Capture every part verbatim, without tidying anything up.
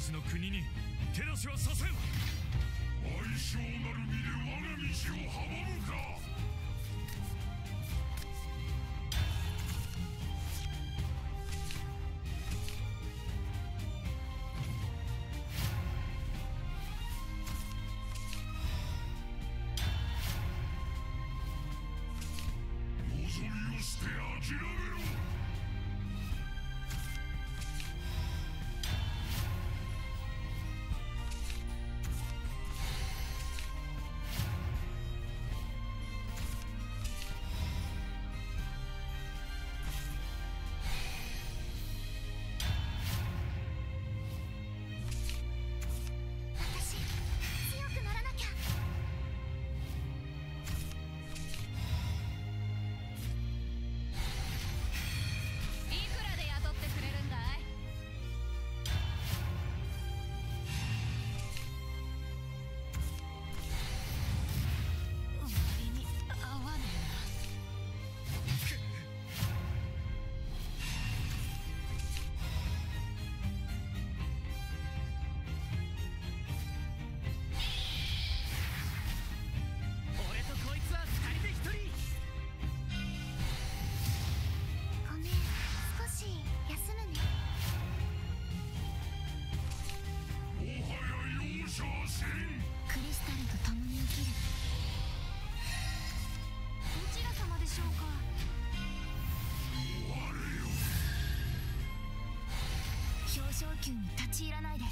ちの国に手出しはさせん。 相性なる身で我が道を阻むか。望みを捨て諦めろ。 昇級に立ち入らないで。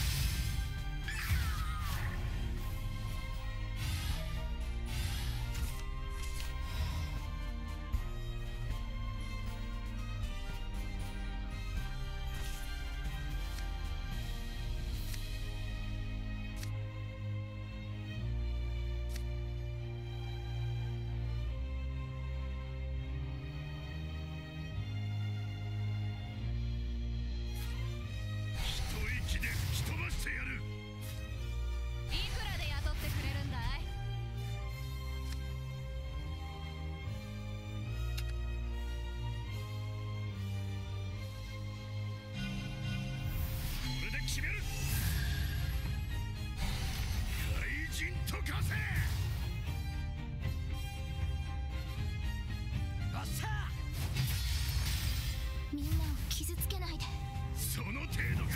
みんなを傷つけないで。 その程度か。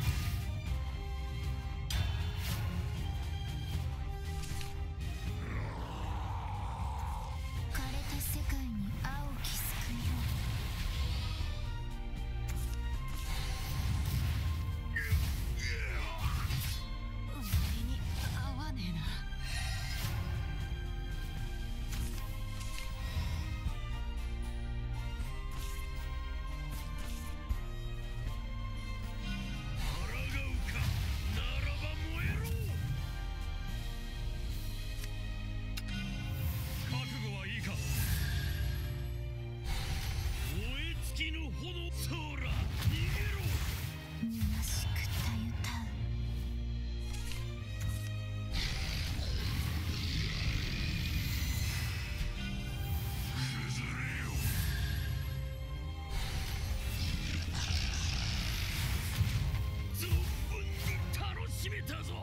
枯れた世界に青き救いを。割に合わねえな。 月の炎、そら逃げろ。 虚しくたゆたう。 崩れよ。存分に楽しめたぞ。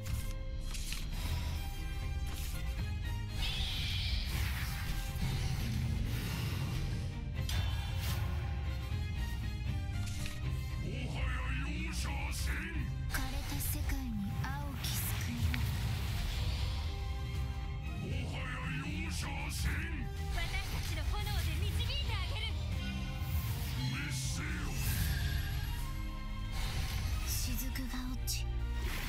枯れた世界に青き救いを。 もはや容赦はせん。 私たちの炎で導いてあげる。 滅せよ。 雫が落ち